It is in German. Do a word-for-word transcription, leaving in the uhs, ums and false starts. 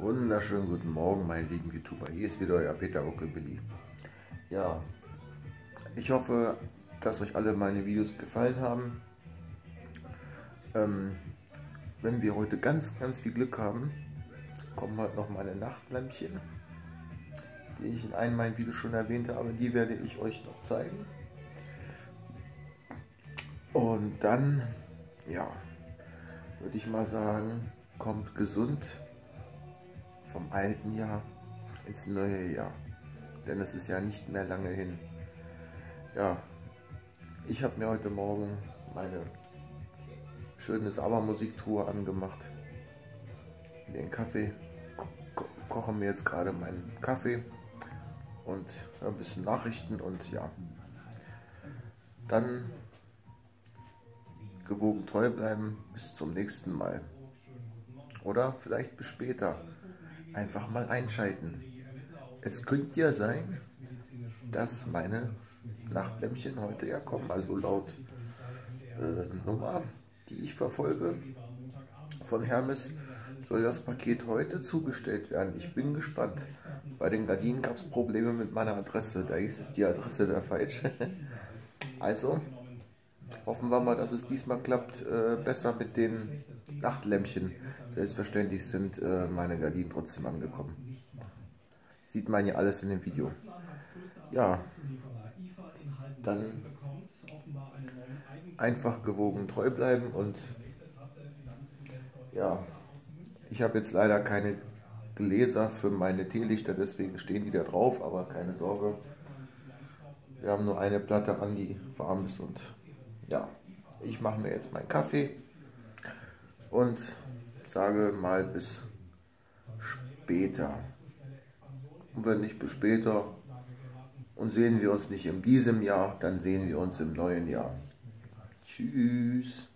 Wunderschönen guten Morgen, meine lieben YouTuber. Hier ist wieder euer Peter Rockabilly. Ja, ich hoffe, dass euch alle meine Videos gefallen haben. Ähm, wenn wir heute ganz, ganz viel Glück haben, kommen heute noch meine Nachtlämpchen, die ich in einem meiner Videos schon erwähnt habe. Die werde ich euch noch zeigen. Und dann, ja, würde ich mal sagen, kommt gesund vom alten Jahr ins neue Jahr, denn es ist ja nicht mehr lange hin. Ja, ich habe mir heute Morgen meine schöne Sauermusiktruhe angemacht, den Kaffee, ko ko koche mir jetzt gerade meinen Kaffee und ein bisschen Nachrichten und ja, dann gewogen treu bleiben bis zum nächsten Mal oder vielleicht bis später. Einfach mal einschalten. Es könnte ja sein, dass meine Nachtlämpchen heute ja kommen, also laut äh, Nummer, die ich verfolge von Hermes, soll das Paket heute zugestellt werden. Ich bin gespannt. Bei den Gardinen gab es Probleme mit meiner Adresse, da hieß es, die Adresse wäre falsch. Also hoffen wir mal, dass es diesmal klappt, äh, besser mit den Nachtlämpchen. Selbstverständlich sind äh, meine Gardinen trotzdem angekommen. Sieht man ja alles in dem Video. Ja, dann einfach gewogen treu bleiben und ja, ich habe jetzt leider keine Gläser für meine Teelichter, deswegen stehen die da drauf, aber keine Sorge. Wir haben nur eine Platte an, die warm ist und ja, ich mache mir jetzt meinen Kaffee und sage mal bis später. Und wenn nicht bis später und sehen wir uns nicht in diesem Jahr, dann sehen wir uns im neuen Jahr. Tschüss.